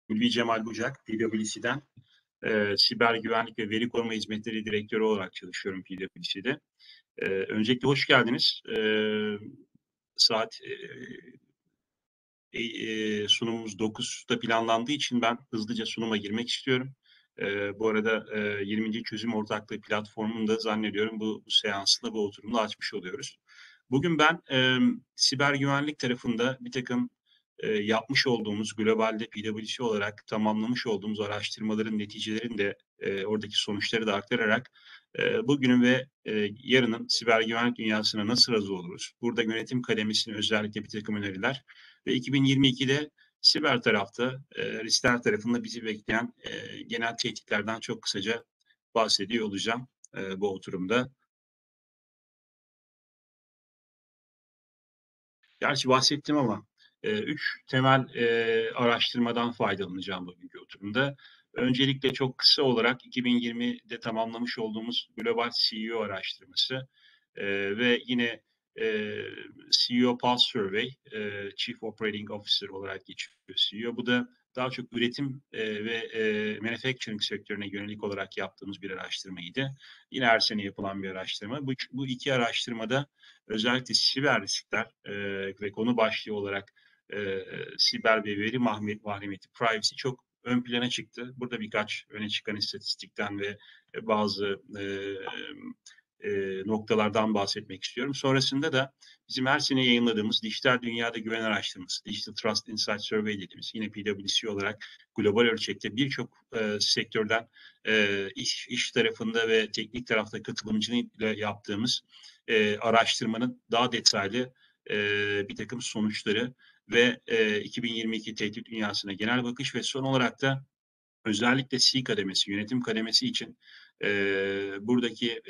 Ulvi Cemal Bucak, PwC'den siber güvenlik ve veri koruma hizmetleri direktörü olarak çalışıyorum PwC'de. Öncelikle hoş geldiniz. Saat sunumumuz 9'da planlandığı için ben hızlıca sunuma girmek istiyorum. Bu arada 20. Çözüm Ortaklığı platformunu da zannediyorum bu seansla, bu oturumda açmış oluyoruz. Bugün ben siber güvenlik tarafında bir takım yapmış olduğumuz, globalde PwC olarak tamamlamış olduğumuz araştırmaların neticelerini de oradaki sonuçları da aktararak bugünün ve yarının siber güvenlik dünyasına nasıl razı oluruz? Burada yönetim kademesine özellikle bir takım öneriler ve 2022'de siber tarafta, riskler tarafında bizi bekleyen genel tehditlerden çok kısaca bahsediyor olacağım bu oturumda. Gerçi bahsettim ama 3 temel araştırmadan faydalanacağım bugünkü oturumda. Öncelikle çok kısa olarak 2020'de tamamlamış olduğumuz Global CEO araştırması ve yine CEO Pulse Survey, Chief Operating Officer olarak geçiyor CEO. Bu da daha çok üretim ve manufacturing sektörüne yönelik olarak yaptığımız bir araştırmaydı. Yine her sene yapılan bir araştırma. Bu iki araştırmada özellikle siber riskler ve konu başlığı olarak siber ve veri mahremiyeti, privacy çok ön plana çıktı. Burada birkaç öne çıkan istatistikten ve bazı noktalardan bahsetmek istiyorum. Sonrasında da bizim her sene yayınladığımız Dijital Dünyada Güven Araştırması, Digital Trust Insight Survey dediğimiz, yine PwC olarak global ölçekte birçok sektörden iş tarafında ve teknik tarafta katılımcıyla yaptığımız araştırmanın daha detaylı bir takım sonuçları ve 2022 tehdit dünyasına genel bakış ve son olarak da özellikle C kademesi, yönetim kademesi için buradaki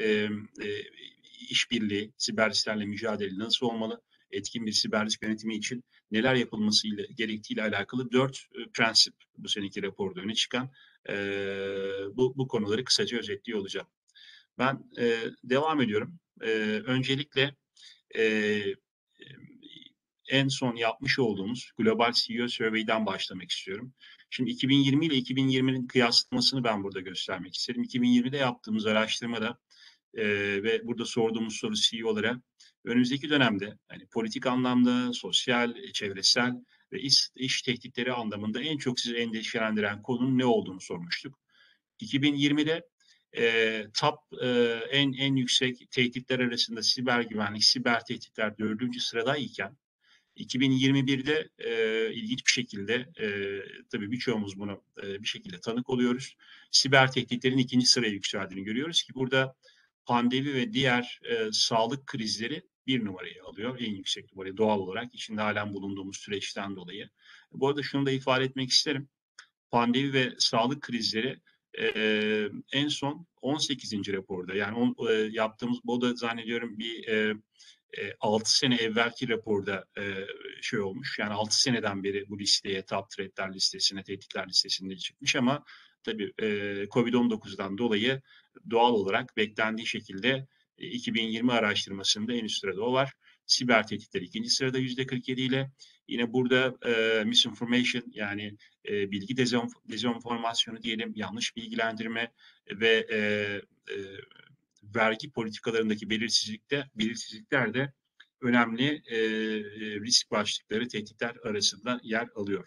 işbirliği, siber risklerle mücadele nasıl olmalı, etkin bir siber risk yönetimi için neler yapılması gerektiğiyle alakalı 4 prensip bu seneki raporda öne çıkan bu konuları kısaca özetliyor olacağım. Ben devam ediyorum. Öncelikle e, en son yapmış olduğumuz Global CEO Survey'den başlamak istiyorum. Şimdi 2020 ile 2020'nin kıyaslamasını ben burada göstermek isterim. 2020'de yaptığımız araştırmada ve burada sorduğumuz soru CEO'lara önümüzdeki dönemde hani politik anlamda, sosyal, çevresel ve iş tehditleri anlamında en çok sizi endişelendiren konunun ne olduğunu sormuştuk. 2020'de top en yüksek tehditler arasında siber güvenlik, siber tehditler 4. sıradayken 2021'de ilginç bir şekilde tabii birçoğumuz buna bir şekilde tanık oluyoruz. Siber tehditlerin 2. sıraya yükseldiğini görüyoruz ki burada pandemi ve diğer sağlık krizleri 1 numarayı alıyor. En yüksek numarayı doğal olarak içinde halen bulunduğumuz süreçten dolayı. Bu arada şunu da ifade etmek isterim. Pandemi ve sağlık krizleri en son 18. raporda yani yaptığımız bu da zannediyorum bir 6 sene evvelki raporda şey olmuş. Yani 6 seneden beri bu listeye, top threatler listesine, tehditler listesinde çıkmış ama tabii Covid-19'dan dolayı doğal olarak beklendiği şekilde 2020 araştırmasında en üst sırada o var. Siber tehditler 2. sırada %47 ile. Yine burada misinformation yani bilgi dezenformasyonu diyelim, yanlış bilgilendirme ve vergi politikalarındaki belirsizlikler de önemli risk başlıkları, tehditler arasında yer alıyor.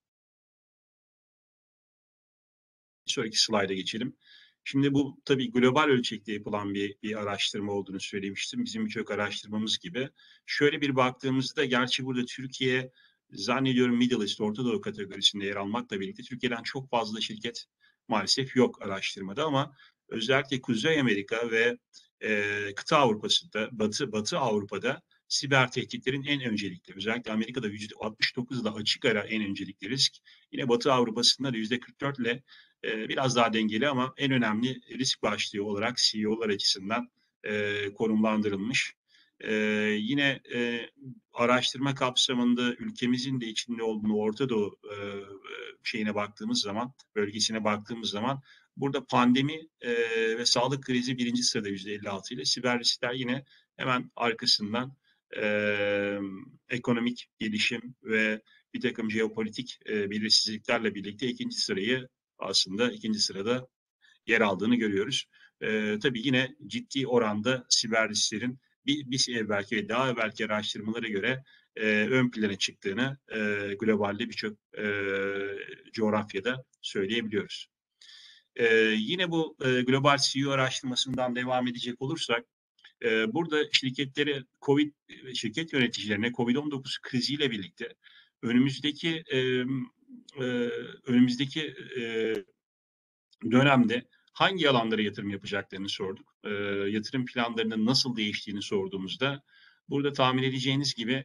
Bir sonraki slayda geçelim. Şimdi bu tabii global ölçekte yapılan bir araştırma olduğunu söylemiştim. Bizim birçok araştırmamız gibi. Şöyle bir baktığımızda gerçi burada Türkiye zannediyorum Middle East, Orta Doğu kategorisinde yer almakla birlikte Türkiye'den çok fazla şirket maalesef yok araştırmada ama özellikle Kuzey Amerika ve kıta Avrupa'sında, Batı Avrupa'da siber tehditlerin en öncelikli, özellikle Amerika'da %69'da açık ara en öncelikli risk. Yine Batı Avrupa'sında da %44 ile biraz daha dengeli ama en önemli risk başlığı olarak CEO'lar açısından konumlandırılmış. Yine araştırma kapsamında ülkemizin de içinde olduğu Orta Doğu şeyine baktığımız zaman, bölgesine baktığımız zaman burada pandemi ve sağlık krizi 1. sırada %56 ile, siber riskler yine hemen arkasından ekonomik gelişim ve bir takım jeopolitik belirsizliklerle birlikte ikinci sırada yer aldığını görüyoruz. Tabii yine ciddi oranda siber risklerin bir evvelki ve daha evvelki araştırmalara göre ön plana çıktığını globalde birçok coğrafyada söyleyebiliyoruz. Yine bu global CEO araştırmasından devam edecek olursak, burada şirket yöneticilerine COVID-19 kriziyle birlikte önümüzdeki önümüzdeki dönemde hangi alanlara yatırım yapacaklarını sorduk. Yatırım planlarının nasıl değiştiğini sorduğumuzda burada tahmin edeceğiniz gibi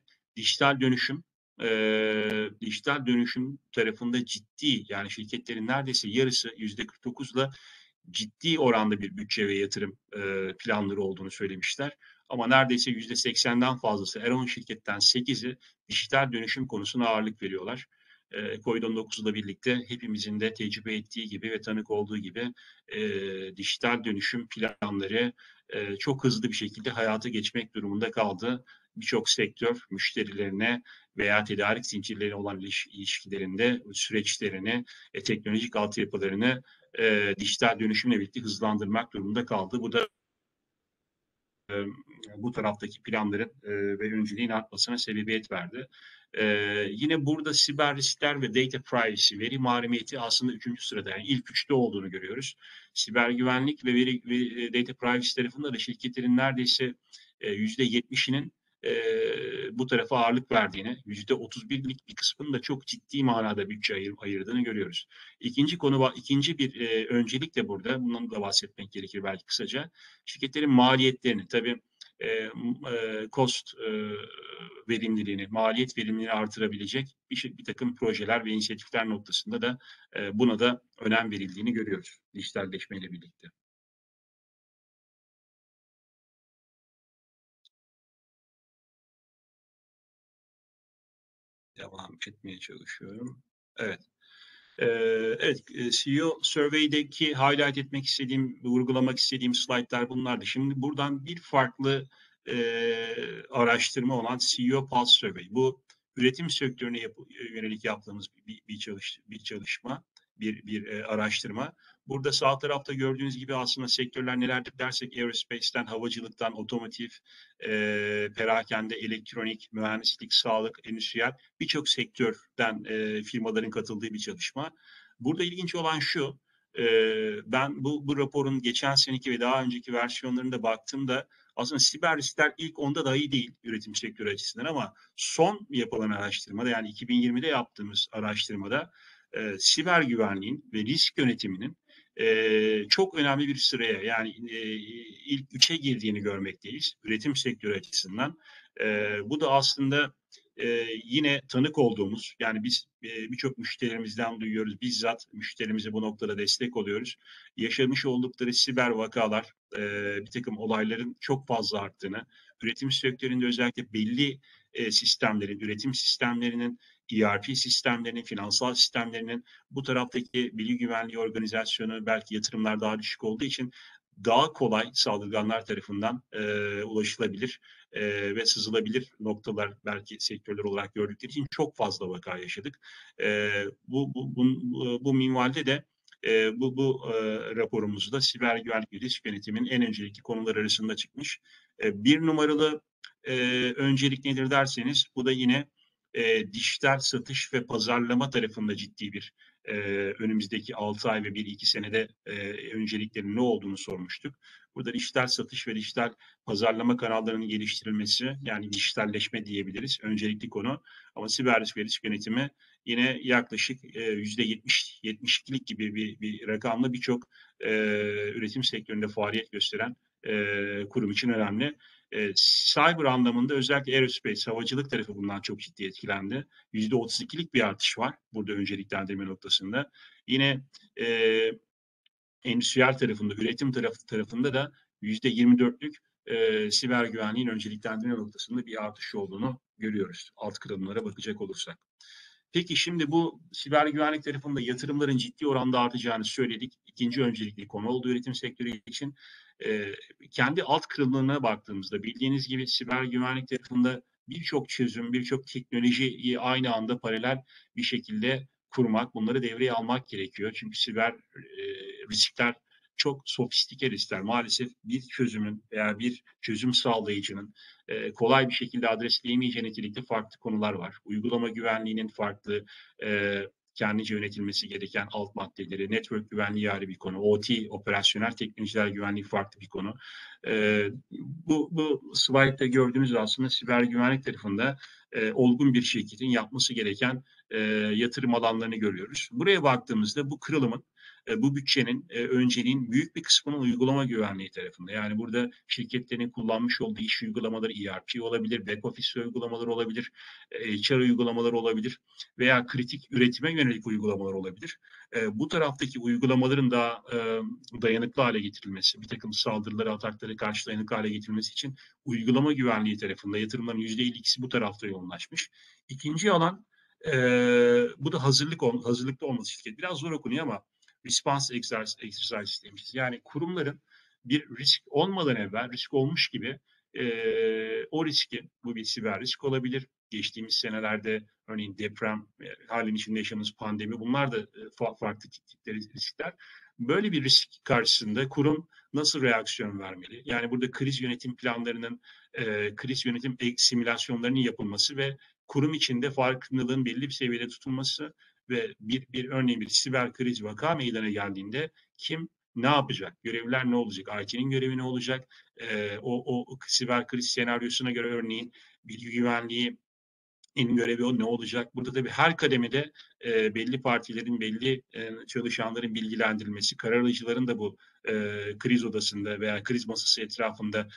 dijital dönüşüm tarafında ciddi, yani şirketlerin neredeyse yarısı %49'la ciddi oranda bir bütçe ve yatırım planları olduğunu söylemişler. Ama neredeyse %80'den fazlası, her 10 şirketten 8'i dijital dönüşüm konusuna ağırlık veriyorlar. COVID-19'la birlikte hepimizin de tecrübe ettiği gibi ve tanık olduğu gibi dijital dönüşüm planları çok hızlı bir şekilde hayata geçmek durumunda kaldı. Birçok sektör müşterilerine veya tedarik zincirlerine olan ilişkilerinde süreçlerini, teknolojik altyapılarını dijital dönüşümle birlikte hızlandırmak durumunda kaldı. Bu da bu taraftaki planların ve önceliğin artmasına sebebiyet verdi. Yine burada siber riskler ve data privacy, veri mahremiyeti aslında 3. sırada, yani ilk 3'te olduğunu görüyoruz. Siber güvenlik ve veri ve data privacy tarafında da şirketlerin neredeyse %70'inin bu tarafa ağırlık verdiğini, %31'lik bir kısmının da çok ciddi manada bütçe ayırdığını görüyoruz. İkinci bir öncelik de burada, bundan da bahsetmek gerekir belki kısaca. Şirketlerin maliyetlerini, tabii cost verimliliğini, maliyet verimliliğini artırabilecek bir takım projeler ve inisiyatifler noktasında da buna da önem verildiğini görüyoruz dijitalleşmeyle birlikte. Devam etmeye çalışıyorum. Evet. Evet, CEO Survey'deki highlight etmek istediğim, vurgulamak istediğim slaytlar bunlardı. Şimdi buradan bir farklı araştırma olan CEO Pulse Survey. Bu üretim sektörüne yönelik yaptığımız bir çalışma, bir araştırma. Burada sağ tarafta gördüğünüz gibi aslında sektörler nelerdir dersek, aerospace'ten, havacılıktan, otomotiv, perakende, elektronik, mühendislik, sağlık, endüstriyel birçok sektörden firmaların katıldığı bir çalışma. Burada ilginç olan şu, ben bu raporun geçen seneki ve daha önceki versiyonlarında baktığımda aslında siber riskler ilk 10'da dahi değil üretim sektörü açısından, ama son yapılan araştırmada, yani 2020'de yaptığımız araştırmada siber güvenliğin ve risk yönetiminin çok önemli bir sıraya, yani ilk 3'e girdiğini görmekteyiz üretim sektörü açısından. Bu da aslında yine tanık olduğumuz, yani biz birçok müşterilerimizden duyuyoruz, bizzat müşterimize bu noktada destek oluyoruz. Yaşamış oldukları siber vakalar, bir takım olayların çok fazla arttığını, üretim sektöründe özellikle belli sistemlerin, üretim sistemlerinin, ERP sistemlerinin, finansal sistemlerinin, bu taraftaki bilgi güvenliği organizasyonu, belki yatırımlar daha düşük olduğu için daha kolay saldırganlar tarafından ulaşılabilir ve sızılabilir noktalar belki sektörler olarak gördükleri için çok fazla vaka yaşadık. Bu minvalde de raporumuzda siber güvenlik ve risk yönetiminin en öncelikli konular arasında çıkmış. Bir numaralı öncelik nedir derseniz, bu da yine dijital satış ve pazarlama tarafında ciddi bir önümüzdeki 6 ay ve 1-2 senede önceliklerin ne olduğunu sormuştuk. Burada dijital satış ve dijital pazarlama kanallarının geliştirilmesi, yani dijitalleşme diyebiliriz, öncelikli konu. Ama siber risk ve risk yönetimi yine yaklaşık %70-72'lik gibi bir rakamla birçok üretim sektöründe faaliyet gösteren kurum için önemli. Cyber anlamında özellikle aerospace, havacılık tarafı bundan çok ciddi etkilendi. %32'lik bir artış var burada önceliklendirme noktasında. Yine endüstriyel tarafında, üretim tarafında da %24'lük siber güvenliğin önceliklendirme noktasında bir artış olduğunu görüyoruz. Alt kırılımlara bakacak olursak. Peki şimdi bu siber güvenlik tarafında yatırımların ciddi oranda artacağını söyledik. İkinci öncelikli konu oldu üretim sektörü için. Kendi alt kırılımlarına baktığımızda bildiğiniz gibi siber güvenlik tarafında birçok çözüm, birçok teknolojiyi aynı anda paralel bir şekilde kurmak, bunları devreye almak gerekiyor. Çünkü siber riskler çok sofistike riskler. Maalesef bir çözümün veya bir çözüm sağlayıcının kolay bir şekilde adresleyemeyeceği nitelikte farklı konular var. Uygulama güvenliğinin farklı kendince yönetilmesi gereken alt maddeleri, network güvenliği ayrı bir konu, OT, operasyonel teknolojiler güvenliği farklı bir konu. Bu slide'da gördüğünüz aslında siber güvenlik tarafında olgun bir şirketin yapması gereken yatırım alanlarını görüyoruz. Buraya baktığımızda bu kırılımın, bu bütçenin önceliğin büyük bir kısmının uygulama güvenliği tarafında. Yani burada şirketlerin kullanmış olduğu iş uygulamaları ERP olabilir, back office uygulamaları olabilir, HR uygulamaları olabilir veya kritik üretime yönelik uygulamalar olabilir. Bu taraftaki uygulamaların daha dayanıklı hale getirilmesi, bir takım saldırılara, ataklara karşı dayanıklı hale getirilmesi için uygulama güvenliği tarafında yatırımların %52'si bu tarafta yoğunlaşmış. İkinci alan bu da hazırlıklı olması şirket. Biraz zor okunuyor ama response exercise demişiz. Yani kurumların bir risk olmadan evvel risk olmuş gibi o riski, bu bir siber risk olabilir. Geçtiğimiz senelerde örneğin deprem, halin içinde yaşadığımız pandemi, bunlar da farklı tipleri riskler. Böyle bir risk karşısında kurum nasıl reaksiyon vermeli? Yani burada kriz yönetim planlarının, kriz yönetim simülasyonlarının yapılması ve kurum içinde farkındalığın belli bir seviyede tutulması ve örneğin bir siber kriz vaka meydana geldiğinde kim ne yapacak? Görevliler ne olacak? IT'nin görevi ne olacak? O siber kriz senaryosuna göre örneğin bilgi güvenliği görevi o ne olacak? Burada tabii her kademede belli partilerin, belli çalışanların bilgilendirilmesi, karar alıcıların da bu kriz odasında veya kriz masası etrafında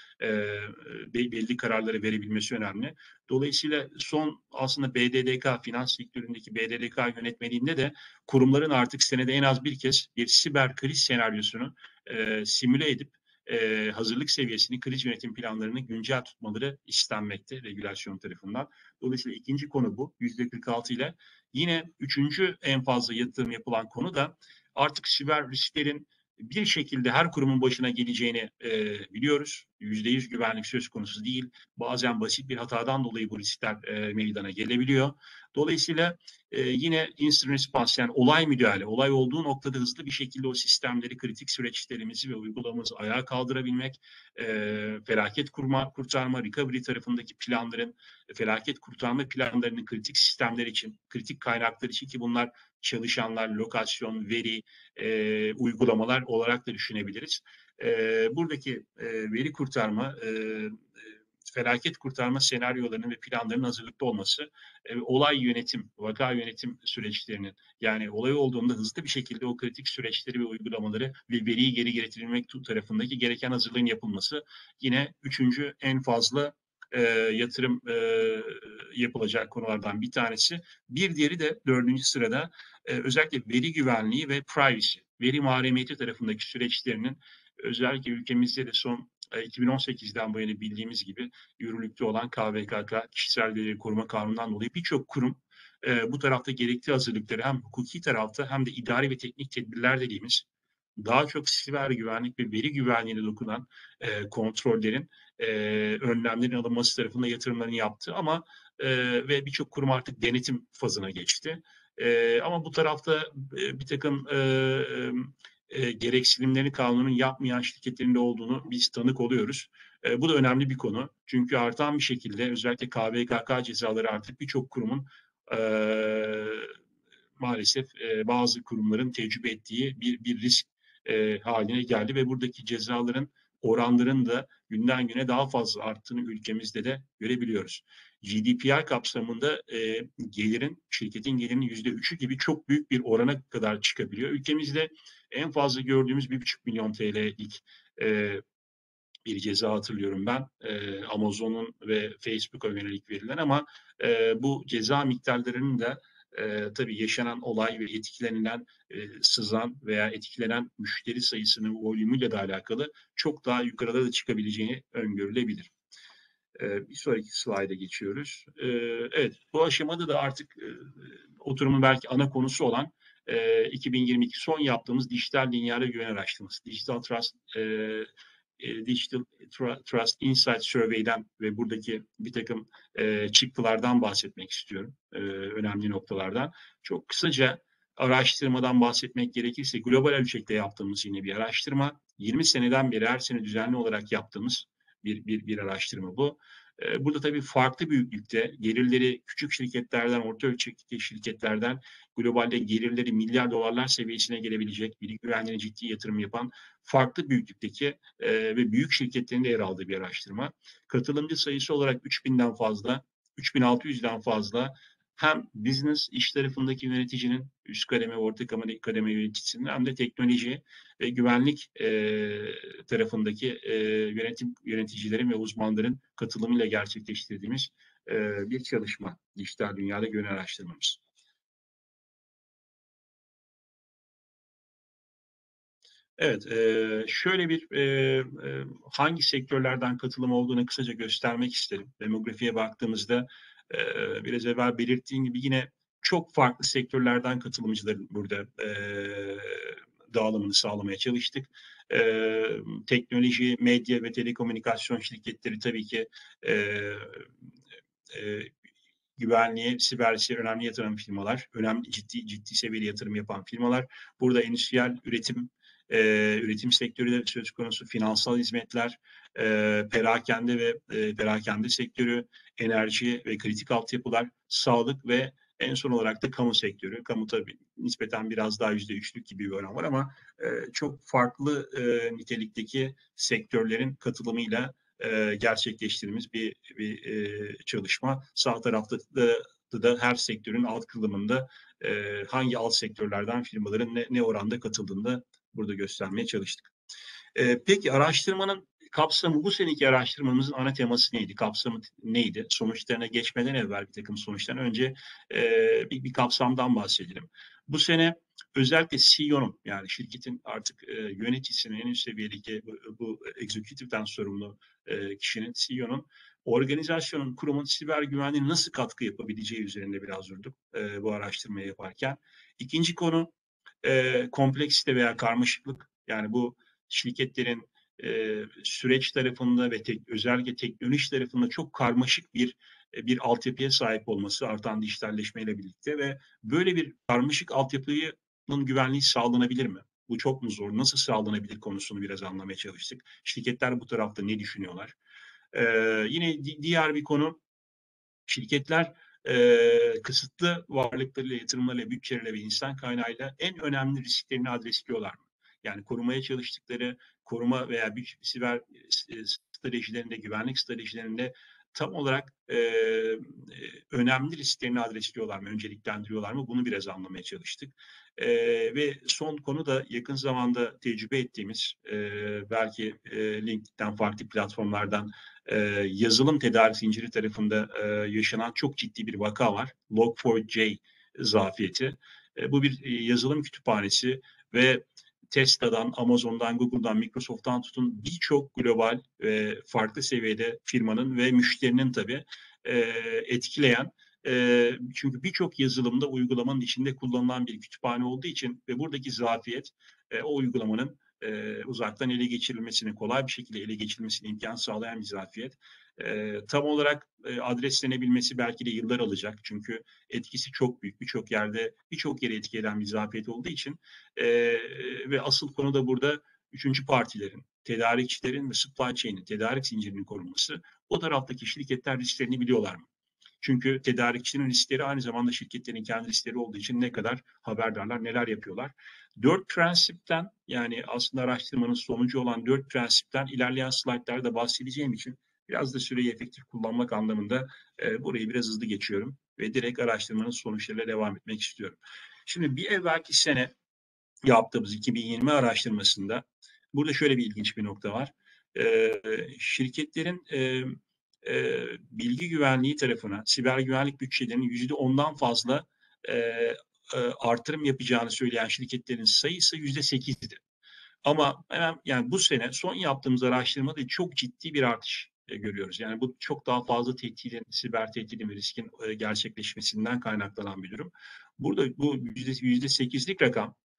belli kararları verebilmesi önemli. Dolayısıyla son aslında BDDK, finans sektöründeki BDDK yönetmeliğinde de kurumların artık senede en az bir kez bir siber kriz senaryosunu simüle edip hazırlık seviyesini, kriz yönetim planlarını güncel tutmaları istenmekte regülasyon tarafından. Dolayısıyla ikinci konu bu. %46 ile. Yine üçüncü en fazla yatırım yapılan konu da artık siber risklerin bir şekilde her kurumun başına geleceğini biliyoruz. %100 güvenlik söz konusu değil. Bazen basit bir hatadan dolayı bu riskler meydana gelebiliyor. Dolayısıyla yine incident response, yani olay müdahale, olay olduğu noktada hızlı bir şekilde o sistemleri, kritik süreçlerimizi ve uygulamamızı ayağa kaldırabilmek, felaket kurtarma, recovery tarafındaki planların, felaket kurtarma planlarının kritik sistemler için, kritik kaynaklar için, ki bunlar çalışanlar, lokasyon, veri, uygulamalar olarak da düşünebiliriz. Buradaki veri kurtarma, felaket kurtarma senaryolarının ve planlarının hazırlıklı olması, olay yönetim, vaka yönetim süreçlerinin, yani olay olduğunda hızlı bir şekilde o kritik süreçleri ve uygulamaları ve veriyi geri getirilmek tarafındaki gereken hazırlığın yapılması yine üçüncü en fazla yatırım yapılacak konulardan bir tanesi. Bir diğeri de dördüncü sırada özellikle veri güvenliği ve privacy, veri mahremiyeti tarafındaki süreçlerinin özellikle ülkemizde de son 2018'den bu yana bildiğimiz gibi yürürlükte olan KVKK, Kişisel Veri Koruma Kanunu'ndan dolayı birçok kurum bu tarafta gerekli hazırlıkları hem hukuki tarafta hem de idari ve teknik tedbirler dediğimiz daha çok siber güvenlik ve veri güvenliğine dokunan kontrollerin, önlemlerin alınması tarafında yatırımlarını yaptı ama ve birçok kurum artık denetim fazına geçti. Ama bu tarafta bir takım gereksinimlerini kanunun yapmayan şirketlerin de olduğunu biz tanık oluyoruz. Bu da önemli bir konu. Çünkü artan bir şekilde özellikle KVKK cezaları artık birçok kurumun maalesef bazı kurumların tecrübe ettiği bir risk haline geldi ve buradaki cezaların oranların da günden güne daha fazla arttığını ülkemizde de görebiliyoruz. GDPR kapsamında şirketin gelirinin %3'ü gibi çok büyük bir orana kadar çıkabiliyor. Ülkemizde en fazla gördüğümüz 1,5 milyon TL'lik bir ceza hatırlıyorum ben. Amazon'un ve Facebook'a yönelik verilen, ama bu ceza miktarlarının da tabii yaşanan olay ve etkilenilen, sızan veya etkilenen müşteri sayısının volümüyle de alakalı çok daha yukarıda da çıkabileceğini öngörülebilir. Bir sonraki slayda geçiyoruz. Evet, bu aşamada da artık oturumun belki ana konusu olan 2022 son yaptığımız dijital dünyada güven araştırması, Digital Trust Digital Trust Insight Survey'den ve buradaki bir takım çıktılardan bahsetmek istiyorum. Önemli noktalardan. Çok kısaca araştırmadan bahsetmek gerekirse global ölçekte yaptığımız yine bir araştırma. 20 seneden beri her sene düzenli olarak yaptığımız bir araştırma bu. Burada tabii farklı büyüklükte gelirleri küçük şirketlerden, orta ölçekli şirketlerden globalde gelirleri milyar dolarlar seviyesine gelebilecek, bilgi güvenliğine ciddi yatırım yapan farklı büyüklükteki ve büyük şirketlerin de yer aldığı bir araştırma. Katılımcı sayısı olarak 3000'den fazla, 3600'den fazla hem business iş tarafındaki yöneticinin üst kademe, orta kademe yöneticisinin hem de teknoloji ve güvenlik tarafındaki yöneticilerin ve uzmanların katılımıyla gerçekleştirdiğimiz bir çalışma. Dijital Dünyada Güven Araştırmamız. Evet, şöyle bir hangi sektörlerden katılım olduğunu kısaca göstermek isterim. Demografiye baktığımızda biraz evvel belirttiğim gibi yine çok farklı sektörlerden katılımcıların burada dağılımını sağlamaya çalıştık. Teknoloji, medya ve telekomünikasyon şirketleri tabii ki e, e, güvenliğe, siberliğe önemli yatırım firmalar, önemli ciddi seviyeli yatırım yapan firmalar. Burada endüstriyel üretim sektörü de söz konusu, finansal hizmetler, perakende ve perakende sektörü, enerji ve kritik altyapılar, sağlık ve en son olarak da kamu sektörü. Kamu tabii nispeten biraz daha %3'lük gibi bir oran var ama çok farklı nitelikteki sektörlerin katılımıyla gerçekleştirdiğimiz bir çalışma. Sağ tarafta da her sektörün alt kılımında hangi alt sektörlerden firmaların ne oranda katıldığını burada göstermeye çalıştık. Peki araştırmanın kapsamı, bu seneki araştırmamızın ana teması neydi? Kapsamı neydi? Sonuçlarına geçmeden evvel bir takım sonuçtan önce bir kapsamdan bahsedelim. Bu sene özellikle CEO'nun yani şirketin artık yöneticisinin en üst seviyedeki bu executive'den sorumlu kişinin CEO'nun organizasyonun, kurumun siber güvenliğine nasıl katkı yapabileceği üzerinde biraz durduk bu araştırmayı yaparken. İkinci konu kompleksite veya karmaşıklık. Yani bu şirketlerin süreç tarafında ve özellikle teknoloji tarafında çok karmaşık bir altyapıya sahip olması artan dijitalleşmeyle birlikte ve böyle bir karmaşık altyapının güvenliği sağlanabilir mi? Bu çok mu zor? Nasıl sağlanabilir konusunu biraz anlamaya çalıştık. Şirketler bu tarafta ne düşünüyorlar? Yine diğer bir konu şirketler kısıtlı varlıklarıyla, yatırımlarıyla, bütçeleriyle ve insan kaynağıyla en önemli risklerini adresliyorlar mı? Yani korumaya çalıştıkları koruma veya bir siber stratejilerinde, güvenlik stratejilerinde tam olarak önemli risklerini adresliyorlar mı, önceliklendiriyorlar mı? Bunu biraz anlamaya çalıştık. Ve son konu da yakın zamanda tecrübe ettiğimiz, belki LinkedIn'den, farklı platformlardan yazılım tedarik zinciri tarafında yaşanan çok ciddi bir vaka var. Log4j zafiyeti. Bu bir yazılım kütüphanesi ve Tesla'dan, Amazon'dan, Google'dan, Microsoft'tan tutun birçok global ve farklı seviyede firmanın ve müşterinin tabii etkileyen çünkü birçok yazılımda uygulamanın içinde kullanılan bir kütüphane olduğu için ve buradaki zafiyet o uygulamanın uzaktan ele geçirilmesini, kolay bir şekilde ele geçirilmesini imkan sağlayan bir zafiyet. Tam olarak adreslenebilmesi belki de yıllar alacak. Çünkü etkisi çok büyük. Birçok yere etki eden bir zafiyet olduğu için ve asıl konu da burada üçüncü partilerin, tedarikçilerin ve supply chain'in, tedarik zincirinin korunması. O taraftaki şirketler risklerini biliyorlar mı? Çünkü tedarikçinin riskleri aynı zamanda şirketlerin kendi riskleri olduğu için ne kadar haberdarlar, neler yapıyorlar. 4 prensipten yani aslında araştırmanın sonucu olan 4 prensipten ilerleyen slaytlarda bahsedeceğim için biraz da süreyi efektif kullanmak anlamında burayı biraz hızlı geçiyorum ve direkt araştırmanın sonuçlarıyla devam etmek istiyorum. Şimdi bir evvelki sene yaptığımız 2020 araştırmasında burada şöyle bir ilginç bir nokta var. Şirketlerin bilgi güvenliği tarafına siber güvenlik bütçelerinin %10'dan fazla artırım yapacağını söyleyen şirketlerin sayısı %8'di. Ama hemen yani bu sene son yaptığımız araştırmada çok ciddi bir artış görüyoruz. Yani bu çok daha fazla siber tehditin ve riskin gerçekleşmesinden kaynaklanan bir durum. Burada bu %8'lik rakam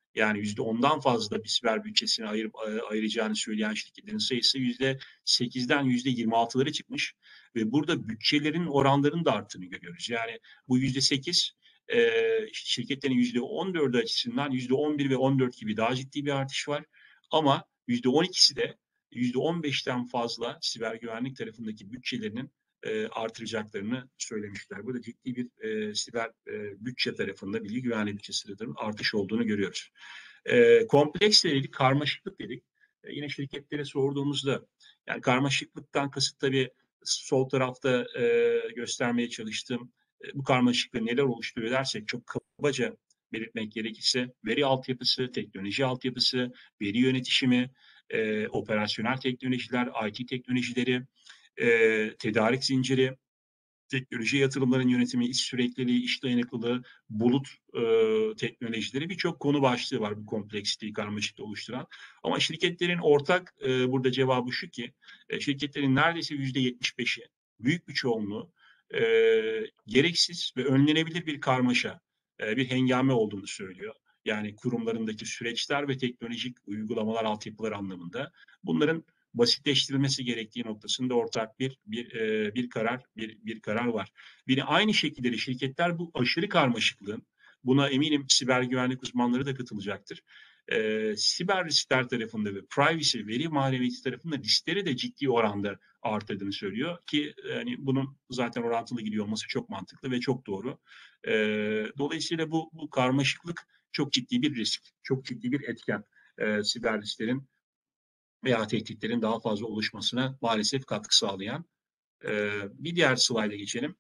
yani %10'dan fazla bir siber bütçesini ayıracağını söyleyen şirketlerin sayısı %8'den %26'lara çıkmış ve burada bütçelerin oranlarının da arttığını görüyoruz. Yani bu %8 şirketlerin %14'ü açısından %11 ve 14 gibi daha ciddi bir artış var. Ama %12'si de %15'ten fazla siber güvenlik tarafındaki bütçelerinin artıracaklarını söylemişler. Burada ciddi bir siber bütçe tarafında, bilgi güvenliği bütçesi tarafında artış olduğunu görüyoruz. Kompleks dedik, karmaşıklık dedik. Yine şirketlere sorduğumuzda, yani karmaşıklıktan kasıt tabii sol tarafta göstermeye çalıştığım bu karmaşıklığı neler oluşturuyor dersek çok kabaca belirtmek gerekirse veri altyapısı, teknoloji altyapısı, veri yönetişimi, operasyonel teknolojiler, IT teknolojileri, tedarik zinciri, teknoloji yatırımların yönetimi, iş sürekliliği, iş dayanıklılığı, bulut teknolojileri birçok konu başlığı var bu kompleksiteyi, karmaşıklığı oluşturan. Ama şirketlerin ortak burada cevabı şu ki şirketlerin neredeyse %75'i, büyük bir çoğunluğu gereksiz ve önlenebilir bir karmaşa, bir hengame olduğunu söylüyor. Yani kurumlarındaki süreçler ve teknolojik uygulamalar, altyapılar anlamında. Bunların basitleştirilmesi gerektiği noktasında ortak bir karar var. Yine aynı şekilde şirketler bu aşırı karmaşıklığın, buna eminim siber güvenlik uzmanları da katılacaktır. Siber riskler tarafında ve privacy, veri mahremiyeti tarafında riskleri de ciddi oranda arttırdığını söylüyor ki yani bunun zaten orantılı gidiyor olması çok mantıklı ve çok doğru. Dolayısıyla bu karmaşıklık çok ciddi bir risk, çok ciddi bir etken. Siber risklerin veya tehditlerin daha fazla oluşmasına maalesef katkı sağlayan. Bir diğer slayda geçelim.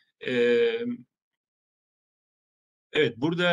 Evet,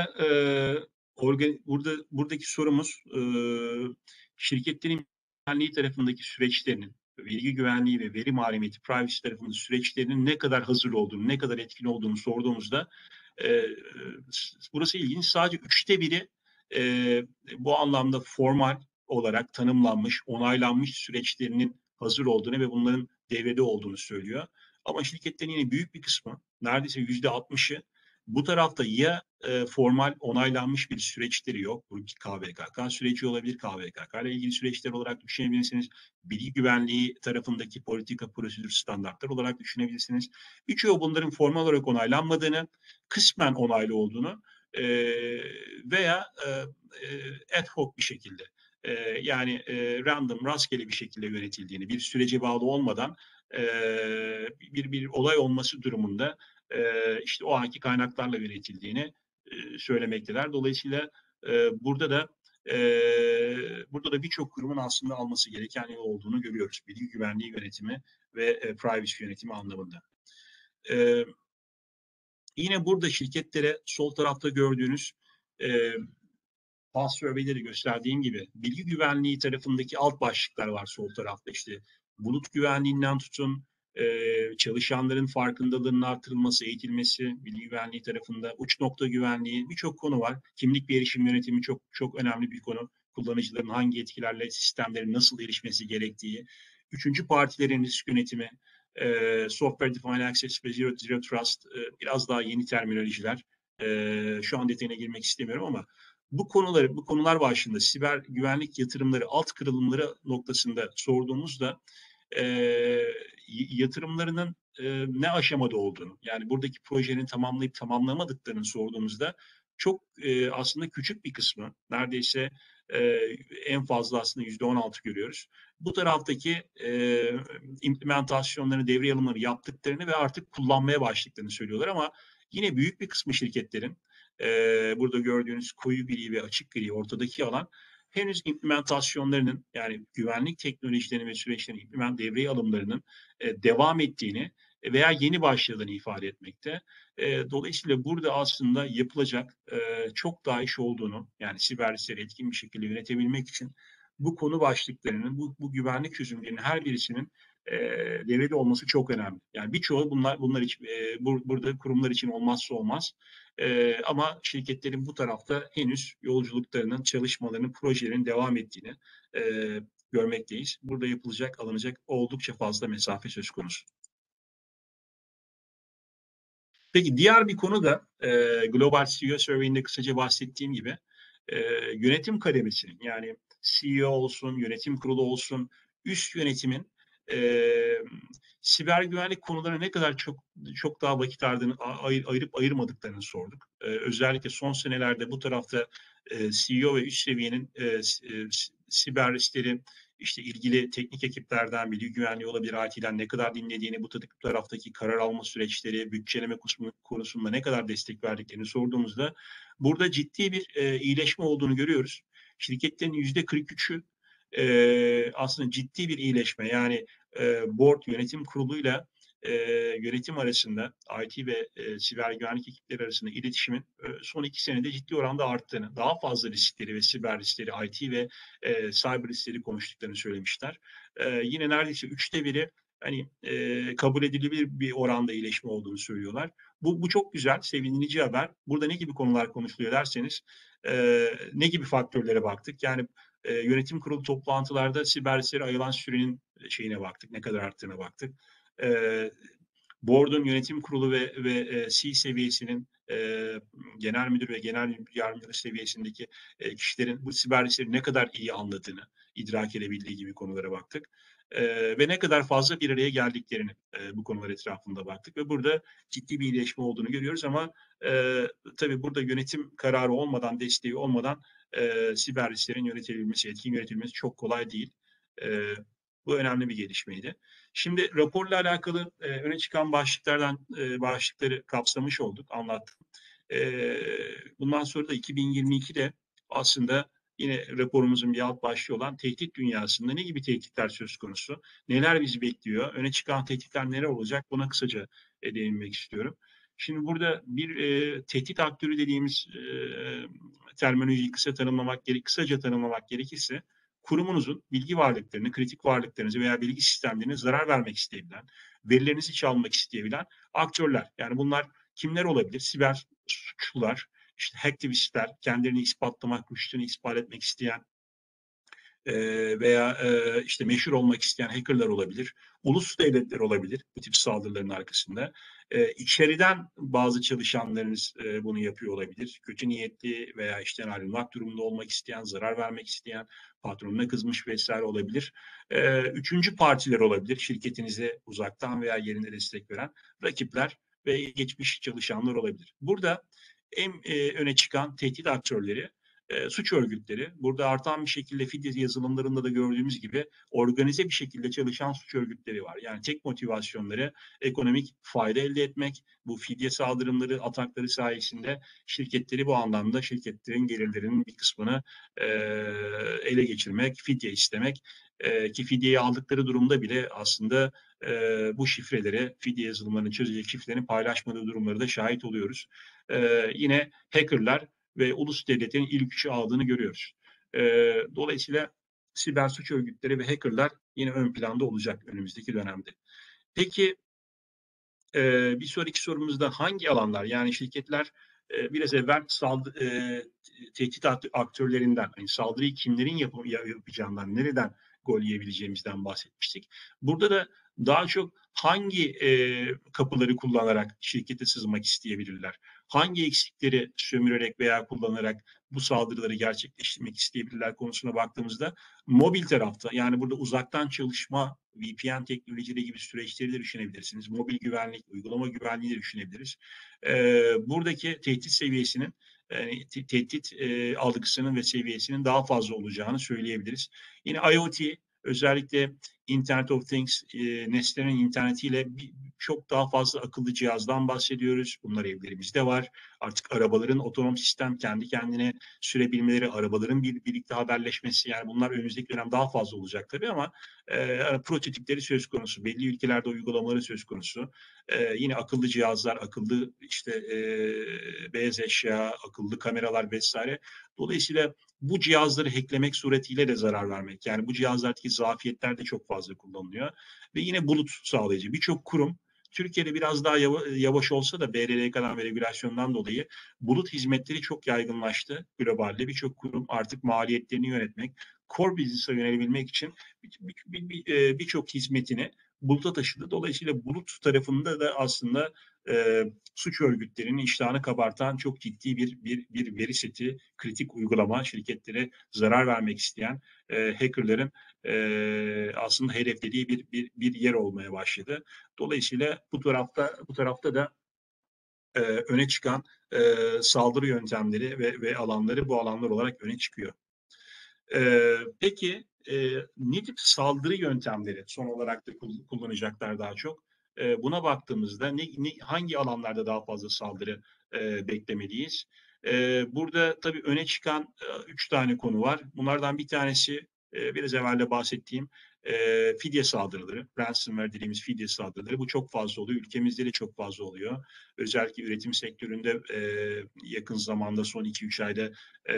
buradaki sorumuz şirketlerin güvenliği tarafındaki süreçlerinin, bilgi güvenliği ve veri mahremiyeti, privacy tarafındaki süreçlerinin ne kadar hazır olduğunu, ne kadar etkin olduğunu sorduğumuzda burası ilginç. Sadece 1/3 bu anlamda formal olarak tanımlanmış, onaylanmış süreçlerinin hazır olduğunu ve bunların devrede olduğunu söylüyor. Ama şirketlerin yine büyük bir kısmı, neredeyse %60'ı bu tarafta ya formal onaylanmış bir süreçleri yok. Bu KVKK süreci olabilir. KVKK ile ilgili süreçler olarak düşünebilirsiniz. Bilgi güvenliği tarafındaki politika, prosedür, standartlar olarak düşünebilirsiniz. Birçoğu bunların formal olarak onaylanmadığını, kısmen onaylı olduğunu veya ad hoc bir şekilde yani random, rastgele bir şekilde yönetildiğini, bir sürece bağlı olmadan bir olay olması durumunda işte o anki kaynaklarla yönetildiğini söylemekteler. Dolayısıyla burada da birçok kurumun aslında alması gereken yol olduğunu görüyoruz. Bilgi güvenliği yönetimi ve privacy yönetimi anlamında. Yine burada şirketlere sol tarafta gördüğünüz pulse survey'leri gösterdiğim gibi bilgi güvenliği tarafındaki alt başlıklar var sol tarafta. İşte bulut güvenliğinden tutun, çalışanların farkındalığının artırılması, eğitilmesi, bilgi güvenliği tarafında uç nokta güvenliği, birçok konu var. Kimlik ve erişim yönetimi çok çok önemli bir konu. Kullanıcıların hangi etkilerle sistemlerin nasıl erişmesi gerektiği, üçüncü partilerin risk yönetimi, software defined access ve zero trust biraz daha yeni terminolojiler. Şu an detayına girmek istemiyorum ama bu konular başında siber güvenlik yatırımları, alt kırılımları noktasında sorduğumuzda yatırımlarının ne aşamada olduğunu, yani buradaki projenin tamamlayıp tamamlamadıklarını sorduğumuzda çok aslında küçük bir kısmı, neredeyse en fazla aslında %16 görüyoruz. Bu taraftaki implementasyonlarını, devre alımları yaptıklarını ve artık kullanmaya başladıklarını söylüyorlar ama yine büyük bir kısmı şirketlerin burada gördüğünüz koyu gri ve açık gri ortadaki alan henüz implementasyonlarının yani güvenlik teknolojilerinin ve süreçlerinin devre alımlarının devam ettiğini veya yeni başladığını ifade etmekte. Dolayısıyla burada aslında yapılacak çok daha iş olduğunu, yani siber riskleri etkin bir şekilde yönetebilmek için bu konu başlıklarının, bu güvenlik çözümlerinin her birisinin devrede olması çok önemli. Yani birçoğu bunlar için burada kurumlar için olmazsa olmaz. Ama şirketlerin bu tarafta henüz yolculuklarının, çalışmalarının, projelerin devam ettiğini görmekteyiz. Burada alınacak oldukça fazla mesafe söz konusu. Peki diğer bir konu da Global CEO Survey'inde kısaca bahsettiğim gibi yönetim kademesinin, yani CEO olsun, yönetim kurulu olsun, üst yönetimin e, siber güvenlik konularına ne kadar çok daha vakit ayırıp ayırmadıklarını sorduk. Özellikle son senelerde bu tarafta CEO ve üst seviyenin siber riskleri işte ilgili teknik ekiplerden, bilgi güvenliği olabilir, IT'den ne kadar dinlediğini, bu taraftaki karar alma süreçleri, bütçeleme konusunda ne kadar destek verdiklerini sorduğumuzda burada ciddi bir iyileşme olduğunu görüyoruz. Şirketlerin %43'ü aslında ciddi bir iyileşme. Yani board yönetim kuruluyla yönetim arasında, IT ve siber güvenlik ekipleri arasında iletişimin son 2 senede ciddi oranda arttığını, daha fazla riskleri ve siber riskleri, IT ve cyber riskleri konuştuklarını söylemişler. Yine neredeyse 1/3 hani kabul edilebilir bir oranda iyileşme olduğunu söylüyorlar. Bu çok güzel, sevindirici haber. Burada ne gibi konular konuşuluyor derseniz, ne gibi faktörlere baktık? Yani yönetim kurulu toplantılarda siber risklere ayrılan sürenin şeyine baktık, ne kadar arttığına baktık. Board'un yönetim kurulu ve C seviyesinin genel müdür ve genel yardımcı seviyesindeki kişilerin bu siber riskleri ne kadar iyi anladığını, idrak edebildiği gibi konulara baktık. Ve ne kadar fazla bir araya geldiklerini bu konular etrafında baktık ve burada ciddi bir iyileşme olduğunu görüyoruz ama tabii burada yönetim kararı olmadan, desteği olmadan siber risklerin yönetilmesi, etkin yönetilmesi çok kolay değil. Bu önemli bir gelişmeydi. Şimdi raporla alakalı öne çıkan başlıkları kapsamış olduk, anlattım. Bundan sonra da 2022'de aslında yine raporumuzun bir alt başlığı olan tehdit dünyasında ne gibi tehditler söz konusu, neler bizi bekliyor, öne çıkan tehditler neler olacak, buna kısaca değinmek istiyorum. Şimdi burada bir tehdit aktörü dediğimiz terminolojiyi kısaca tanımlamak gerekirse, kurumunuzun bilgi varlıklarını, kritik varlıklarınızı veya bilgi sistemlerine zarar vermek isteyebilen, verilerinizi çalmak isteyebilen aktörler. Yani bunlar kimler olabilir? Siber suçlular, işte hacktivistler, kendilerini ispatlamak, rüştünü ispat etmek isteyen veya işte meşhur olmak isteyen hackerlar olabilir. Ulus devletler olabilir bu tip saldırıların arkasında. İçeriden bazı çalışanlarınız bunu yapıyor olabilir. Kötü niyetli veya işten ayrılmak durumunda olmak isteyen, zarar vermek isteyen, patronuna kızmış vesaire olabilir. Üçüncü partiler olabilir. Şirketinize uzaktan veya yerinde destek veren rakipler ve geçmiş çalışanlar olabilir. Burada en öne çıkan tehdit aktörleri suç örgütleri. Burada artan bir şekilde fidye yazılımlarında da gördüğümüz gibi organize bir şekilde çalışan suç örgütleri var. Yani tek motivasyonları ekonomik fayda elde etmek. Bu fidye saldırımları, atakları sayesinde şirketleri bu anlamda şirketlerin gelirlerinin bir kısmını ele geçirmek, fidye istemek. Ki fidyeyi aldıkları durumda bile aslında bu şifreleri, fidye yazılımlarını çözecek şifrelerini paylaşmadığı durumları da şahit oluyoruz. Yine hackerlar ve ulus devletlerin ilk üçü aldığını görüyoruz. Dolayısıyla siber suç örgütleri ve hackerlar yine ön planda olacak önümüzdeki dönemde. Peki bir sonraki sorumuzda hangi alanlar, yani şirketler biraz evvel tehdit aktörlerinden, hani saldırıyı kimlerin yapacağından, nereden gol yiyebileceğimizden bahsetmiştik. Burada da daha çok hangi kapıları kullanarak şirkete sızmak isteyebilirler? Hangi eksikleri sömürerek veya kullanarak bu saldırıları gerçekleştirmek isteyebilirler konusuna baktığımızda, mobil tarafta, yani burada uzaktan çalışma, VPN teknolojileri gibi süreçleri de düşünebilirsiniz. Mobil güvenlik, uygulama güvenliği de düşünebiliriz. Buradaki tehdit seviyesinin, yani tehdit algısının ve seviyesinin daha fazla olacağını söyleyebiliriz. Yine IoT, özellikle Internet of Things, nesnelerin internetiyle çok daha fazla akıllı cihazdan bahsediyoruz. Bunlar evlerimizde var. Artık arabaların otonom sistem kendi kendine sürebilmeleri, arabaların birlikte haberleşmesi, yani bunlar önümüzdeki dönem daha fazla olacak tabii ama prototipleri söz konusu. Belli ülkelerde uygulamaları söz konusu. Yine akıllı cihazlar, akıllı işte beyaz eşya, akıllı kameralar vesaire. Dolayısıyla bu cihazları hacklemek suretiyle de zarar vermek. Yani bu cihazlardaki zafiyetler de çok fazla kullanılıyor. Ve yine bulut sağlayıcı. Birçok kurum, Türkiye'de biraz daha yavaş olsa da BRL'den ve regülasyondan dolayı bulut hizmetleri çok yaygınlaştı globalde. Birçok kurum artık maliyetlerini yönetmek, core business'a yönelebilmek için birçok hizmetini buluta taşıdı. Dolayısıyla bulut tarafında da aslında suç örgütlerinin iştahını kabartan çok ciddi bir veri seti, kritik uygulama, şirketlere zarar vermek isteyen hackerların aslında hedeflediği bir yer olmaya başladı. Dolayısıyla bu tarafta da öne çıkan saldırı yöntemleri ve alanları bu alanlar olarak öne çıkıyor. Peki ne tip saldırı yöntemleri son olarak da kullanacaklar daha çok? Buna baktığımızda hangi alanlarda daha fazla saldırı beklemeliyiz? Burada tabii öne çıkan 3 tane konu var. Bunlardan bir tanesi biraz evvel de bahsettiğim fidye saldırıları, ransomware dediğimiz fidye saldırıları. Bu çok fazla oluyor. Ülkemizde de çok fazla oluyor. Özellikle üretim sektöründe yakın zamanda son 2-3 ayda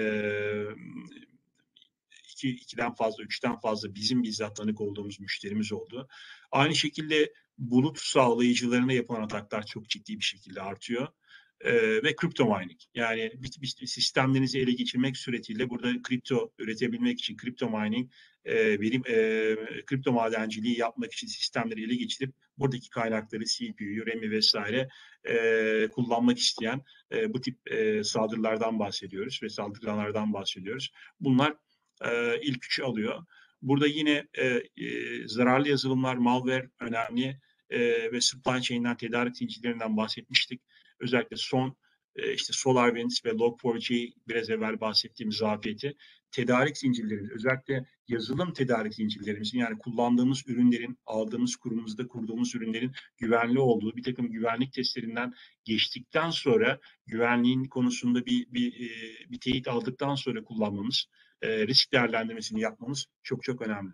ikiden fazla, üçten fazla bizim bizzat tanık olduğumuz müşterimiz oldu. Aynı şekilde bulut sağlayıcılarına yapılan ataklar çok ciddi bir şekilde artıyor. Ve kripto mining. Yani bir sistemlerinizi ele geçirmek suretiyle burada kripto üretebilmek için kripto mining, kripto madenciliği yapmak için sistemleri ele geçirip buradaki kaynakları CPU'yu, RAM'i vesaire kullanmak isteyen bu tip saldırılardan bahsediyoruz ve saldırılardan bahsediyoruz. Bunlar ilk üçü alıyor. Burada yine zararlı yazılımlar, malware önemli ve supply chain'den, tedarik zincirlerinden bahsetmiştik. Özellikle son işte SolarWinds ve Log4j biraz evvel bahsettiğimiz zafiyeti tedarik zincirlerimiz, özellikle yazılım tedarik zincirlerimizin yani kullandığımız ürünlerin, aldığımız kurumumuzda kurduğumuz ürünlerin güvenli olduğu bir takım güvenlik testlerinden geçtikten sonra güvenliğin konusunda bir teyit aldıktan sonra kullanmamız, risk değerlendirmesini yapmamız çok çok önemli.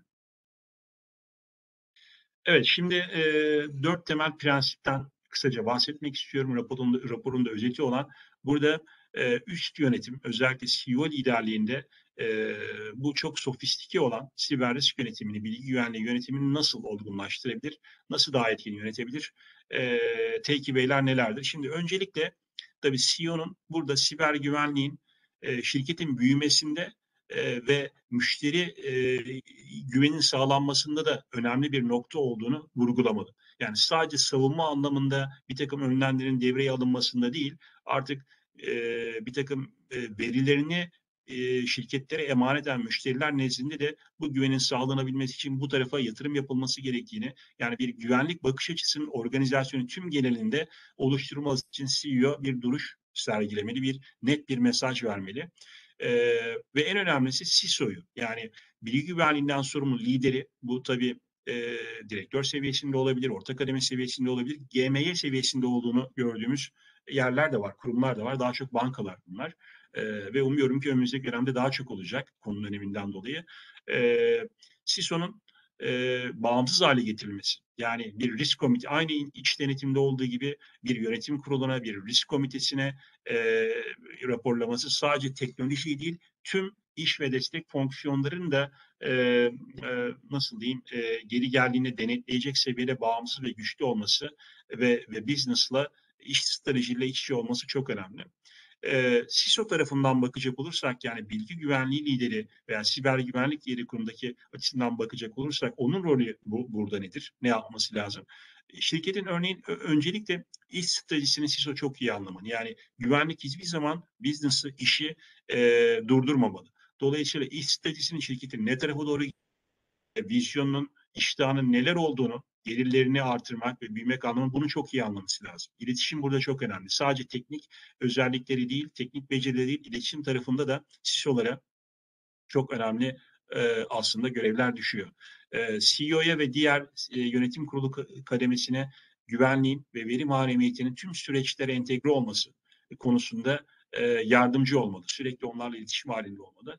Evet, şimdi 4 temel prensipten kısaca bahsetmek istiyorum. Raporun da özeti olan burada üst yönetim, özellikle CEO liderliğinde bu çok sofistike olan siber risk yönetimini, bilgi güvenliği yönetimini nasıl olgunlaştırabilir, nasıl daha etkin yönetebilir? Tekibeyler nelerdir? Şimdi öncelikle tabii CEO'nun burada siber güvenliğin şirketin büyümesinde ve müşteri güvenin sağlanmasında da önemli bir nokta olduğunu vurgulamalı. Yani sadece savunma anlamında bir takım önlemlerin devreye alınmasında değil, artık bir takım verilerini şirketlere emanet eden müşteriler nezdinde de bu güvenin sağlanabilmesi için bu tarafa yatırım yapılması gerektiğini, yani bir güvenlik bakış açısının organizasyonun tüm genelinde oluşturulması için CEO bir duruş sergilemeli, net bir mesaj vermeli. Ve en önemlisi CISO'yu, yani bilgi güvenliğinden sorumlu lideri, bu tabii direktör seviyesinde olabilir, orta kademe seviyesinde olabilir, GMY seviyesinde olduğunu gördüğümüz yerler de var, kurumlar da var. Daha çok bankalar bunlar. Ve umuyorum ki önümüzdeki dönemde daha çok olacak konunun öneminden dolayı. CISO'nun bağımsız hale getirilmesi. Yani bir risk komite, aynı iç denetimde olduğu gibi bir yönetim kuruluna, bir risk komitesine raporlaması sadece teknoloji değil, tüm iş ve destek fonksiyonlarının da nasıl diyeyim geri geldiğinde denetleyecek seviyede bağımsız ve güçlü olması ve business'la iş stratejiyle iç içe olması çok önemli. CISO tarafından bakacak olursak, yani bilgi güvenliği lideri veya siber güvenlik lideri kurumdaki açısından bakacak olursak onun rolü burada nedir? Ne yapması lazım? Şirketin örneğin öncelikle iş stratejisini CISO çok iyi anlamalı. Yani güvenlik hiçbir zaman business'ı, işi durdurmamalı. Dolayısıyla iş stratejisinin şirketin ne tarafa doğru vizyonunun, iştahının neler olduğunu, gelirlerini artırmak ve büyümek anlamında bunu çok iyi anlaması lazım. İletişim burada çok önemli. Sadece teknik özellikleri değil, teknik becerileri değil, iletişim tarafında da CISO'lara çok önemli aslında görevler düşüyor. CEO'ya ve diğer yönetim kurulu kademesine güvenliğin ve veri mahremiyetinin tüm süreçlere entegre olması konusunda yardımcı olmalı. Sürekli onlarla iletişim halinde olmalı.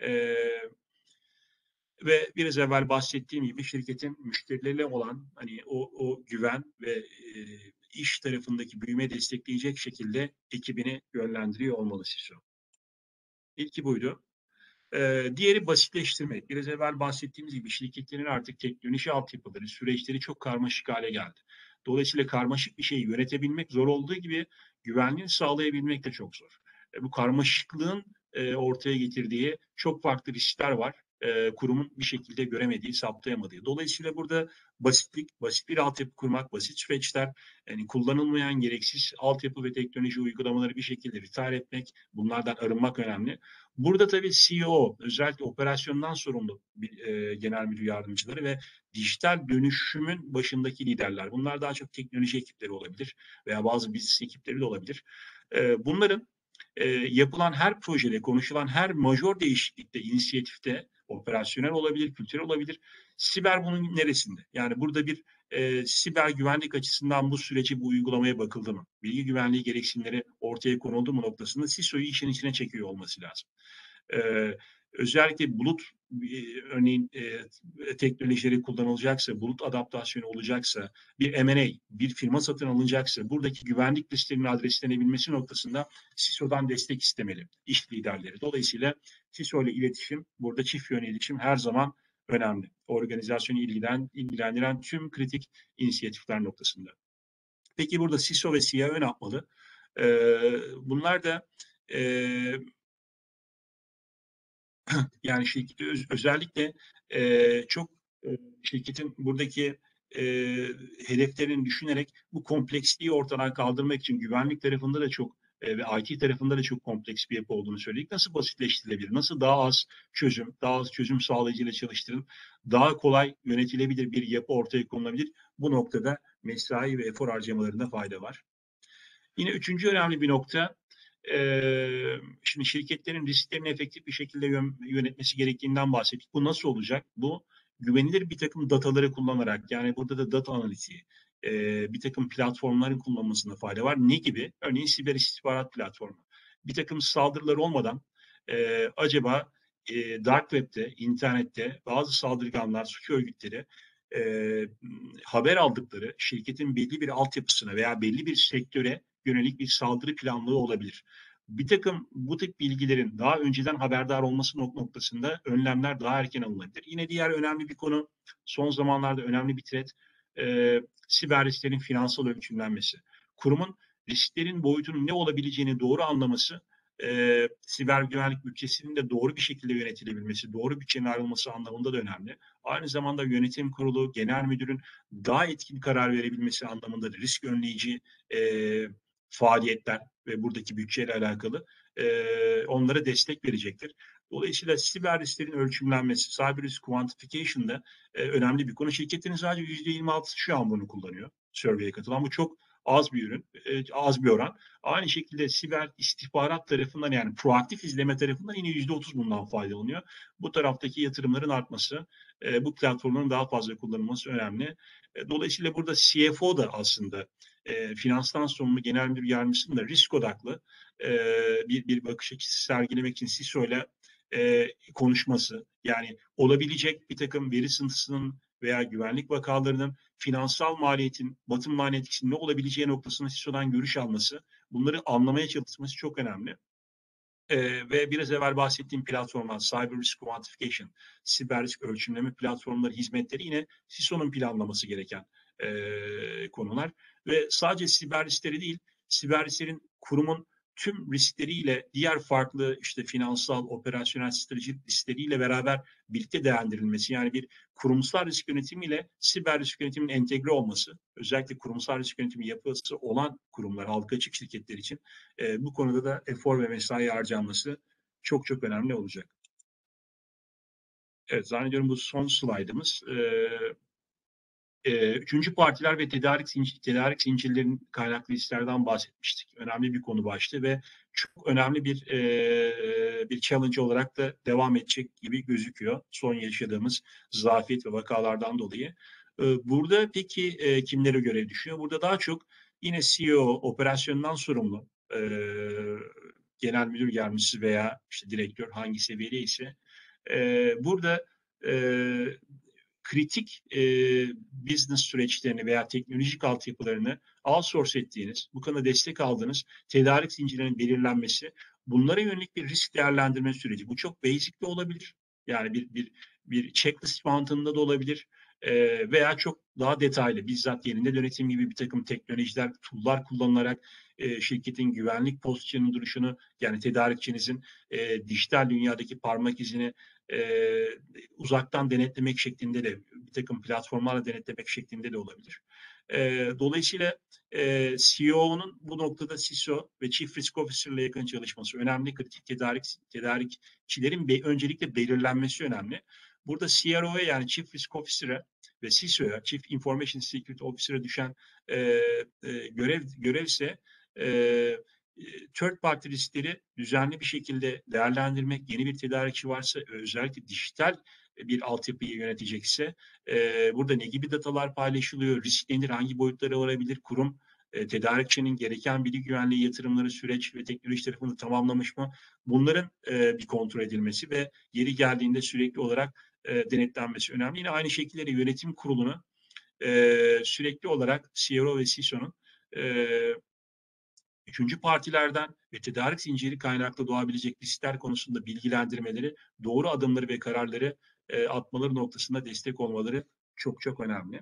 Ve biraz evvel bahsettiğim gibi şirketin müşterileriyle olan hani o güven ve iş tarafındaki büyüme destekleyecek şekilde ekibini yönlendiriyor olmalı CISO. İlki buydu. Diğeri basitleştirmek. Biraz evvel bahsettiğimiz gibi şirketlerin artık teknoloji altyapıları, süreçleri çok karmaşık hale geldi. Dolayısıyla karmaşık bir şeyi yönetebilmek zor olduğu gibi güvenliğini sağlayabilmek de çok zor. Bu karmaşıklığın ortaya getirdiği çok farklı riskler var. kurumun bir şekilde göremediği, saptayamadığı. Dolayısıyla burada basit bir altyapı kurmak, basit süreçler, yani kullanılmayan gereksiz altyapı ve teknoloji uygulamaları bir şekilde retire etmek, bunlardan arınmak önemli. Burada tabii CEO, özellikle operasyondan sorumlu genel müdür yardımcıları ve dijital dönüşümün başındaki liderler. Bunlar daha çok teknoloji ekipleri olabilir veya bazı business ekipleri de olabilir. Bunların yapılan her projede, konuşulan her majör değişiklikte, inisiyatifte, operasyonel olabilir, kültürel olabilir. Siber bunun neresinde? Yani burada bir siber güvenlik açısından bu süreci, bu uygulamaya bakıldı mı? Bilgi güvenliği gereksinimleri ortaya konuldu mu noktasında CISO'yu işin içine çekiyor olması lazım. Özellikle bulut örneğin teknolojileri kullanılacaksa, bulut adaptasyonu olacaksa, bir M&A, bir firma satın alınacaksa, buradaki güvenlik risklerinin adreslenebilmesi noktasında CISO'dan destek istemeli iş liderleri. Dolayısıyla CISO ile iletişim, burada çift yönlü iletişim her zaman önemli. Organizasyonu ilgilendiren tüm kritik inisiyatifler noktasında. Peki burada CISO ve CIO ne yapmalı? Bunlar da yani şirketi özellikle çok şirketin buradaki e, hedeflerini düşünerek bu kompleksliği ortadan kaldırmak için güvenlik tarafında da çok ve IT tarafında da çok kompleks bir yapı olduğunu söyledik. Nasıl basitleştirilebilir? Nasıl daha az çözüm sağlayıcıyla çalıştırılıp daha kolay yönetilebilir bir yapı ortaya konulabilir? Bu noktada mesai ve efor harcamalarında fayda var. Yine üçüncü önemli bir nokta, şimdi şirketlerin risklerini efektif bir şekilde yönetmesi gerektiğinden bahsettik. Bu nasıl olacak? Bu güvenilir bir takım dataları kullanarak, yani burada da data analitiği, bir takım platformların kullanılmasında fayda var. Ne gibi? Örneğin siber istihbarat platformu. Bir takım saldırılar olmadan acaba dark web'te, internette bazı saldırganlar, suç örgütleri e, haber aldıkları şirketin belli bir altyapısına veya belli bir sektöre yönelik bir saldırı planlığı olabilir. Bir takım bu tip bilgilerin daha önceden haberdar olması noktasında önlemler daha erken alınabilir. Yine diğer önemli bir konu, son zamanlarda önemli bir trend, siber risklerin finansal ölçümlenmesi. Kurumun risklerin boyutunun ne olabileceğini doğru anlaması, siber güvenlik bütçesinin de doğru bir şekilde yönetilebilmesi, doğru bütçenin ayrılması anlamında da önemli. Aynı zamanda yönetim kurulu, genel müdürün daha etkin karar verebilmesi anlamında da risk önleyici faaliyetler ve buradaki bütçeyle alakalı onlara destek verecektir. Dolayısıyla siber risklerin ölçümlenmesi, cyber risk quantification'da önemli bir konu. Şirketlerin sadece %26'sı şu an bunu kullanıyor. Survey'e katılan. Bu çok az bir ürün, az bir oran. Aynı şekilde siber istihbarat tarafından, yani proaktif izleme tarafından yine %30 bundan faydalanıyor. Bu taraftaki yatırımların artması, bu platformların daha fazla kullanılması önemli. Dolayısıyla burada CFO da aslında finanstan sorumlu genel müdür yardımcısının da risk odaklı bir bakış açısı sergilemek için CISO ile konuşması, yani olabilecek bir takım veri sızıntısının veya güvenlik vakalarının finansal maliyetin, bottom line etkisinin ne olabileceği noktasında CISO'dan görüş alması, bunları anlamaya çalışması çok önemli. Ve biraz evvel bahsettiğim platformlar, Cyber Risk Quantification, siber risk ölçümleme platformları, hizmetleri yine CISO'nun planlaması gereken konular. Ve sadece siber riskleri değil, siber risklerin kurumun tüm riskleriyle, diğer farklı işte finansal, operasyonel, stratejik riskleriyle beraber birlikte değerlendirilmesi, yani bir kurumsal risk yönetimiyle siber risk yönetiminin entegre olması, özellikle kurumsal risk yönetimi yapısı olan kurumlar, halka açık şirketler için bu konuda da efor ve mesai harcanması çok çok önemli olacak. Evet, zannediyorum bu son slaydımız. Üçüncü partiler ve tedarik zincirlerinin kaynaklı risklerden bahsetmiştik. Önemli bir konu başlığı ve çok önemli bir challenge olarak da devam edecek gibi gözüküyor. Son yaşadığımız zafiyet ve vakalardan dolayı. Burada peki kimlere görev düşüyor? Burada daha çok yine CEO, operasyondan sorumlu, genel müdür yardımcısı veya işte direktör hangi seviyede ise burada kritik business süreçlerini veya teknolojik altyapılarını outsource ettiğiniz, bu konuda destek aldığınız tedarik zincirlerinin belirlenmesi, bunlara yönelik bir risk değerlendirme süreci. Bu çok basic de olabilir. Yani bir checklist mantığında da olabilir. veya çok daha detaylı, bizzat yerinde yönetim gibi bir takım teknolojiler, tool'lar kullanılarak şirketin güvenlik pozisyonu duruşunu, yani tedarikçinizin dijital dünyadaki parmak izini uzaktan denetlemek şeklinde de, bir takım platformlarla denetlemek şeklinde de olabilir. Dolayısıyla CEO'nun bu noktada CISO ve Chief Risk Officer ile yakın çalışması önemli. Kritik tedarikçilerin öncelikle belirlenmesi önemli. Burada CRO'ya, yani Chief Risk Officer'a ve CISO'ya, Chief Information Security Officer'a düşen görev ise third party riskleri düzenli bir şekilde değerlendirmek, yeni bir tedarikçi varsa, özellikle dijital bir altyapıyı yönetecekse burada ne gibi datalar paylaşılıyor, risk nedir, hangi boyutlara varabilir, kurum tedarikçinin gereken bilgi güvenliği yatırımları, süreç ve teknoloji tarafını tamamlamış mı? Bunların bir kontrol edilmesi ve yeri geldiğinde sürekli olarak denetlenmesi önemli. Yine aynı şekilde yönetim kurulunu sürekli olarak CRO ve CISO'nun üçüncü partilerden ve tedarik zinciri kaynaklı doğabilecek riskler konusunda bilgilendirmeleri, doğru adımları ve kararları atmaları noktasında destek olmaları çok çok önemli.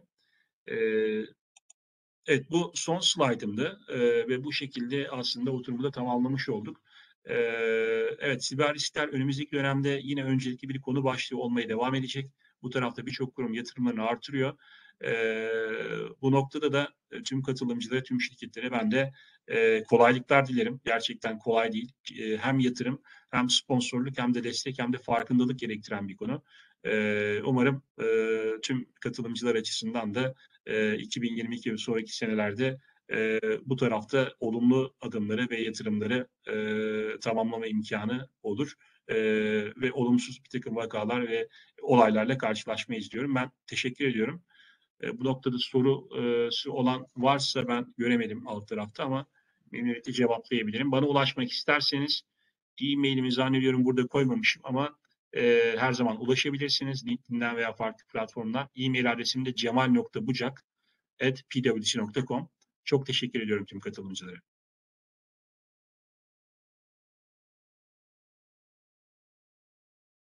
Evet, bu son slaytımdı ve bu şekilde aslında oturumu da tamamlamış olduk. Evet, siber riskler önümüzdeki dönemde yine öncelikli bir konu başlığı olmaya devam edecek. Bu tarafta birçok kurum yatırımlarını artırıyor. Bu noktada da tüm katılımcılara, tüm şirketlere ben de kolaylıklar dilerim. Gerçekten kolay değil. Hem yatırım, hem sponsorluk, hem de destek, hem de farkındalık gerektiren bir konu. Umarım tüm katılımcılar açısından da 2022 ve sonraki senelerde bu tarafta olumlu adımları ve yatırımları tamamlama imkanı olur. Ve olumsuz bir takım vakalar ve olaylarla karşılaşmayız diyorum. Ben teşekkür ediyorum. Bu noktada sorusu olan varsa, ben göremedim alt tarafta ama memnuniyetle cevaplayabilirim. Bana ulaşmak isterseniz e-mailimi zannediyorum burada koymamışım ama her zaman ulaşabilirsiniz. LinkedIn'den veya farklı platformdan. E-mail adresim de cemal.bucak@pwc.com. Çok teşekkür ediyorum tüm katılımcılara.